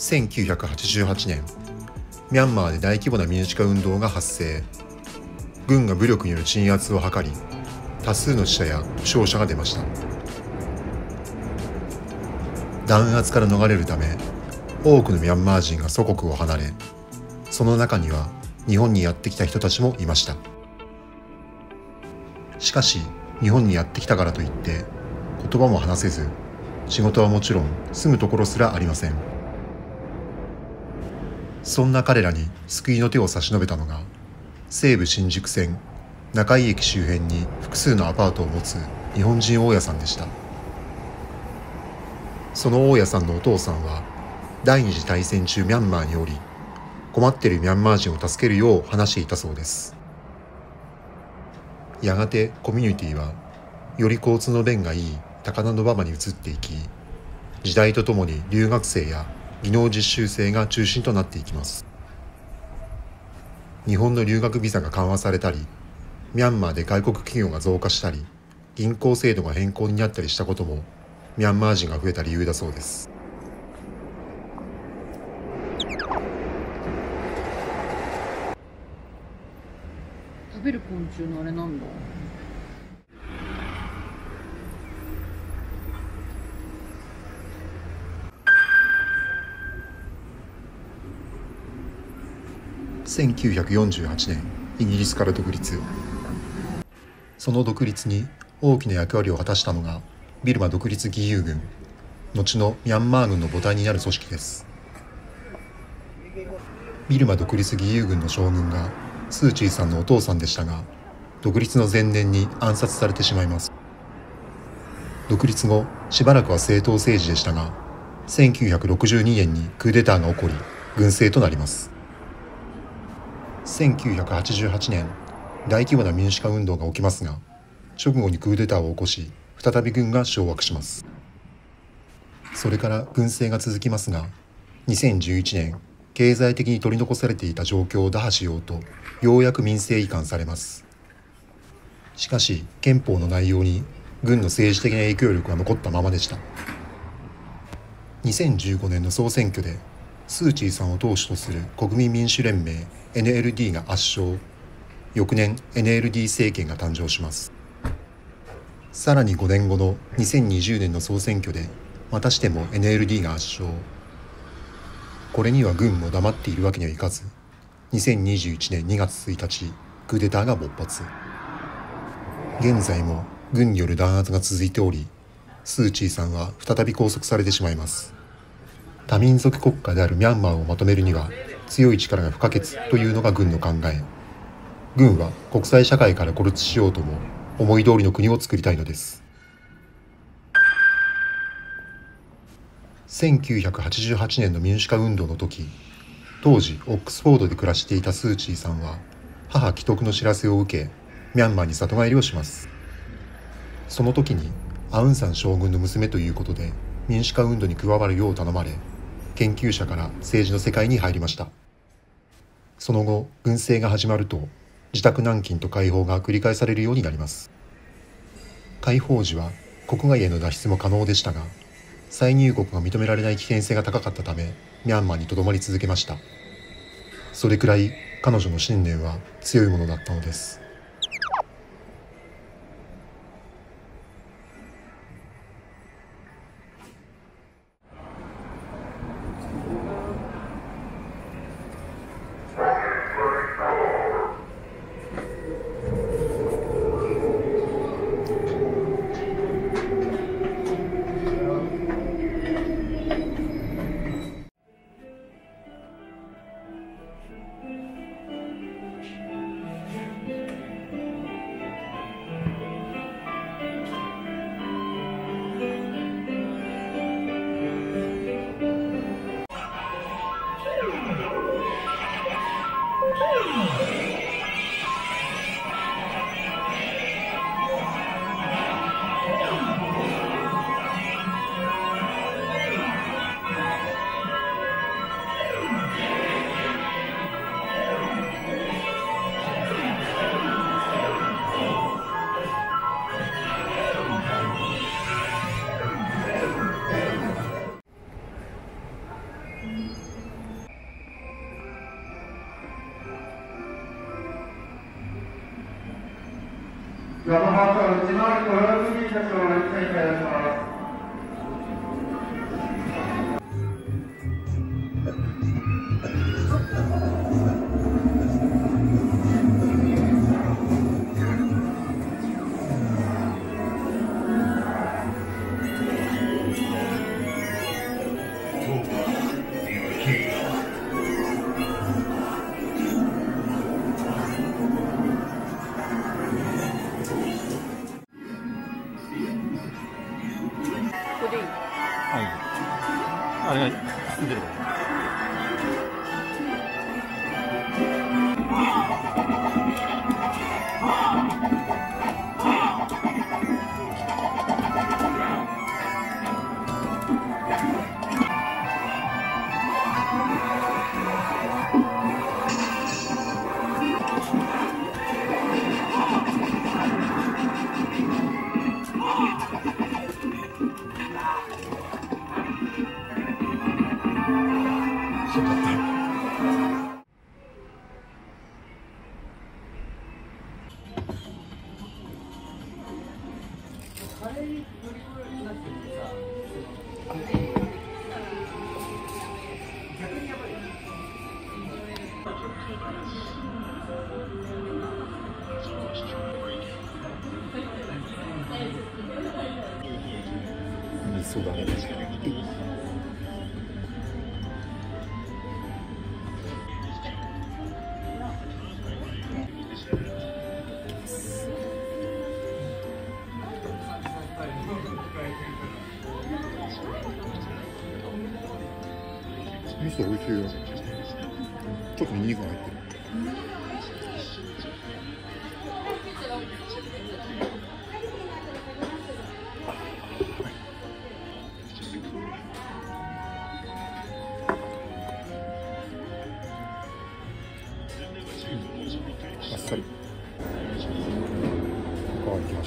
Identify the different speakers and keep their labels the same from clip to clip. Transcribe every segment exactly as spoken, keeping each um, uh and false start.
Speaker 1: せんきゅうひゃくはちじゅうはちねん、ミャンマーで大規模な民主化運動が発生。軍が武力による鎮圧を図り、多数の死者や負傷者が出ました。弾圧から逃れるため、多くのミャンマー人が祖国を離れ、その中には日本にやってきた人たちもいました。しかし、日本にやってきたからといって言葉も話せず、仕事はもちろん住むところすらありません。そんな彼らに救いの手を差し伸べたのが、西武新宿線中井駅周辺に複数のアパートを持つ日本人大家さんでした。その大家さんのお父さんは第二次大戦中ミャンマーにおり、困っているミャンマー人を助けるよう話していたそうです。やがてコミュニティはより交通の便がいい高田馬場に移っていき、時代とともに留学生や技能実習生が中心となっていきます。日本の留学ビザが緩和されたり、ミャンマーで外国企業が増加したり、銀行制度が変更になったりしたこともミャンマー人が増えた理由だそうです。
Speaker 2: 食べる昆虫のあれなんだ。
Speaker 1: せんきゅうひゃくよんじゅうはちねん、イギリスから独立。その独立に大きな役割を果たしたのがビルマ独立義勇軍、後のミャンマー軍の母体になる組織です。ビルマ独立義勇軍の将軍がスー・チーさんのお父さんでしたが、独立の前年に暗殺されてしまいます。独立後しばらくは正当政治でしたが、せんきゅうひゃくろくじゅうにねんにクーデターが起こり軍政となります。せんきゅうひゃくはちじゅうはちねん、大規模な民主化運動が起きますが、直後にクーデターを起こし、再び軍が掌握します。それから軍政が続きますが、にせんじゅういちねん、経済的に取り残されていた状況を打破しようと、ようやく民政移管されます。しかし、憲法の内容に軍の政治的な影響力が残ったままでした。にせんじゅうごねんの総選挙で、スー・チーさんを党首とする国民民主連盟 エヌエルディー が圧勝。翌年 エヌエルディー 政権が誕生します。さらにごねんごのにせんにじゅうねんの総選挙でまたしても エヌエルディー が圧勝。これには軍も黙っているわけにはいかず、にせんにじゅういちねんにがつついたち、クーデターが勃発。現在も軍による弾圧が続いており、スー・チーさんは再び拘束されてしまいます。多民族国家であるミャンマーをまとめるには強い力が不可欠というのが軍の考え。軍は国際社会から孤立しようとも思い通りの国を作りたいのです。せんきゅうひゃくはちじゅうはちねんの民主化運動の時、当時オックスフォードで暮らしていたスー・チーさんは母危篤の知らせを受け、ミャンマーに里帰りをします。その時にアウンサン将軍の娘ということで民主化運動に加わるよう頼まれ、研究者から政治の世界に入りました。その後、軍政が始まると自宅軟禁と解放が繰り返されるようになります。解放時は国外への脱出も可能でしたが、再入国が認められない危険性が高かったため、ミャンマーにとどまり続けました。それくらい彼女の信念は強いものだったのです。
Speaker 2: ここでいい？
Speaker 3: はい。あれが進んでる。そうだった。そうだね。味噌美味しいよ。ちょっとニンニクが入ってる。あっさり。おかわりきました。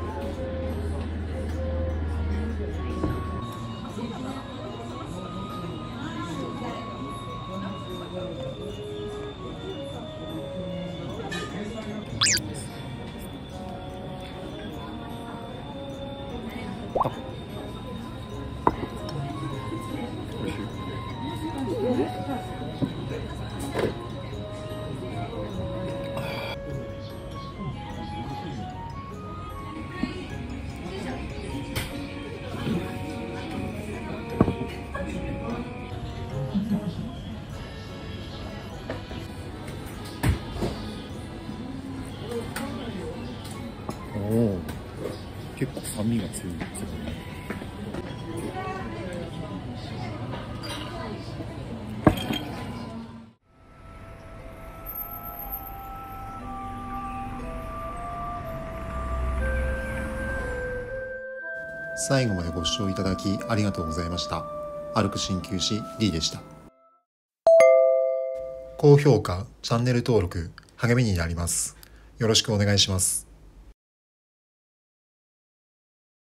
Speaker 3: あ、おいしい。おお、結構酸味が強いですよね。
Speaker 1: 最後までご視聴いただきありがとうございました。歩く鍼灸師 D でした。高評価、チャンネル登録、励みになります。よろしくお願いします。